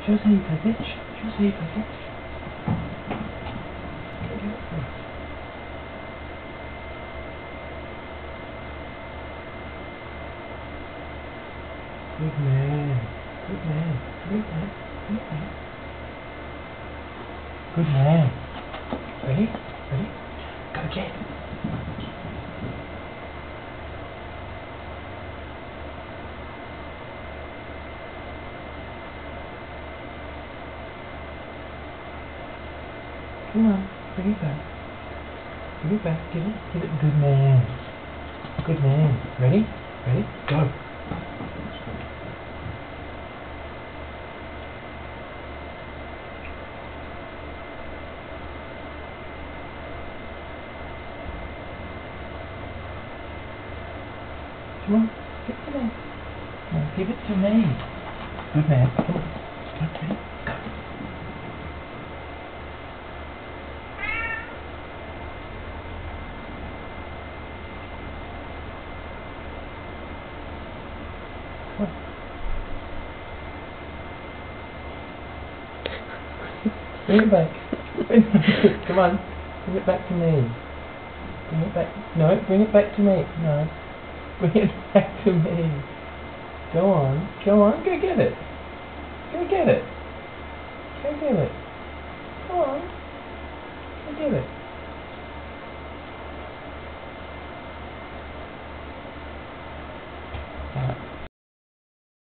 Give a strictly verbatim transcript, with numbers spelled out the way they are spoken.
Show us how you play fetch. Show us how you play fetch. Go get it for us. Good man. Good man. Bring it back. Bring it back. Good man. Ready? Ready? Go get it. Come on, bring it back. Bring it back, get it, get it. Good man. Good man. Ready? Ready? Go. Come on, give it to me. No, give it to me. Good man. Come on. Go to me. Go. Come on. Bring it back. Bring it back. Come on. Bring it back to me. Bring it back. No, bring it back to me. No. Bring it back to me. Go on. Go on. Go get it. Go get it. Go get it. Come on. Go get it.